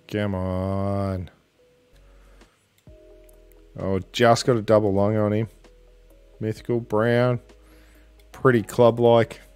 Come on. Oh, just got a double long on him. Mythical brown. Pretty club-like.